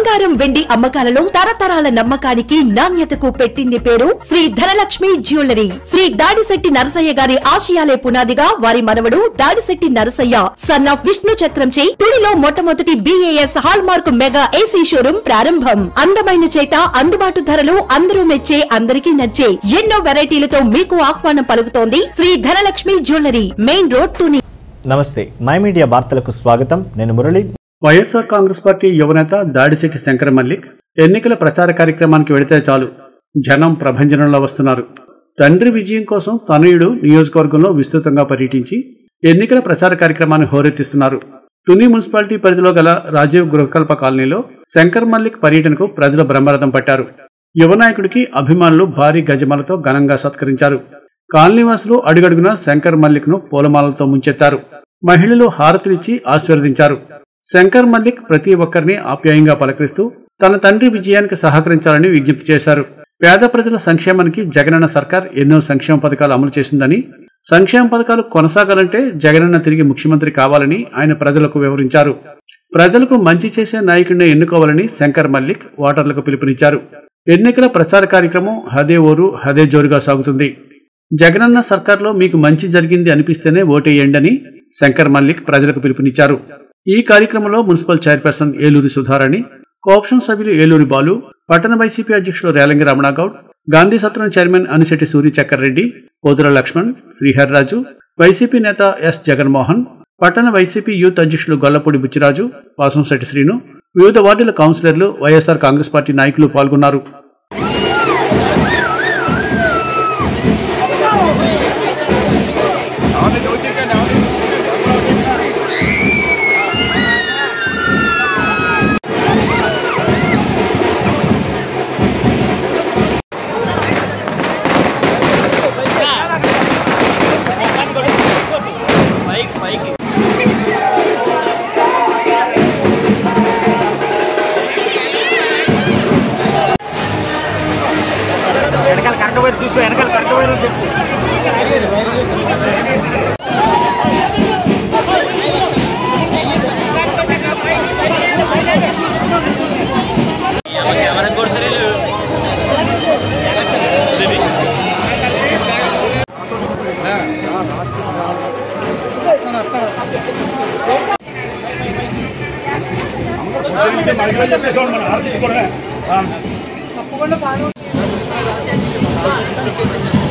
బంగారం వెండి అమ్మకాలలో తరతరాల నమ్మకానికి నాణ్యతకు పెట్టింది పేరు శ్రీ ధనలక్ష్మి జ్యువెలరీ. శ్రీ దాడిశెట్టి నరసయ్య గారి ఆశయాలే పునాదిగా వారి మనవడు దాడిశెట్టి నరసయ్య సన్ ఆఫ్ విష్ణు చక్రంచే తుడిలో మొట్టమొదటి BAS hallmark mega AC showroom ప్రారంభం. అందమైన చేత అందుబాటు ధరలు అందరూ మెచ్చే అందరికీ నచ్చే ఎన్నో వెరైటీలతో మీకు ఆహ్వానం పలుకుతోంది Sri Dhanalakshmi jewellery, main road, Tuni. నమస్తే, మై మీడియా వార్తలకు స్వాగతం. నేను మురళి. వైఎస్ఆర్ కాంగ్రెస్ పార్టీ యువనేత దాడిశెట్టి శంకర మల్లిక్ ఎన్నికల ప్రచార కార్యక్రమానికి వెళితే చాలు జనం ప్రభంజనంలో వస్తున్నారు. తండ్రి విజయం కోసం తనయుడు నియోజకవర్గంలో విస్తృతంగా పర్యటించి ఎన్నికల ప్రచార కార్యక్రమాన్ని హోరెత్తిస్తున్నారు. తుని మున్సిపాలిటీ పరిధిలో గల రాజీవ్ గృహకల్ప కాలనీలో శంకర్ మల్లిక్ పర్యటనకు ప్రజలు బ్రహ్మరథం పట్టారు. యువనాయకుడికి అభిమానులు భారీ గజమాలతో ఘనంగా సత్కరించారు. కాలనీవాసులు అడుగడుగునా శంకర్ మల్లిక్ ను పూలమాలతో ముంచెత్తారు. మహిళలు హారతులిచ్చి ఆశీర్వదించారు. శంకర్ మల్లిక్ ప్రతి ఒక్కరిని ఆప్యాయంగా పలకరిస్తూ తన తండ్రి విజయానికి సహకరించాలని విజ్ఞప్తి చేశారు. పేద ప్రజల సంక్షేమానికి జగనన్న సర్కార్ ఎన్నో సంక్షేమ పథకాలు అమలు చేసిందని, సంక్షేమ పథకాలు కొనసాగాలంటే జగనన్న తిరిగి ముఖ్యమంత్రి కావాలని ఆయన ప్రజలకు వివరించారు. ప్రజలకు మంచి చేసే నాయకుడిని ఎన్నుకోవాలని శంకర్ మల్లిక్ ఓటర్లకు పిలుపునిచ్చారు. ఎన్నికల ప్రచార కార్యక్రమం హదే ఓరు హదే జోరుగా సాగుతుంది. జగనన్న సర్కార్లో మీకు మంచి జరిగింది అనిపిస్తేనే ఓటేయండని శంకర్ మల్లిక్ ప్రజలకు పిలుపునిచ్చారు. ఈ కార్యక్రమంలో municipal chairperson Eluri Sudharani, co-option సభ్యులు ఏలూరి బాలు, పట్టణ వైసీపీ అధ్యక్షులు రేలంగి రమణగౌడ్, గాంధీ సత్రం చైర్మన్ అనిశెట్టి సూర్యచక్కర్ రెడ్డి, పోతుల లక్ష్మణ్, శ్రీహర్రాజు, వైసీపీ నేత ఎస్ జగన్మోహన్, పట్టణ వైసీపీ యూత్ అధ్యక్షులు గొల్లపూడి బుచ్చిరాజు, వాసంశెట్టి శ్రీను, వివిధ వార్డుల కౌన్సిలర్లు, వైఎస్ఆర్ కాంగ్రెస్ పార్టీ నాయకులు పాల్గొన్నారు. తప్పకుండా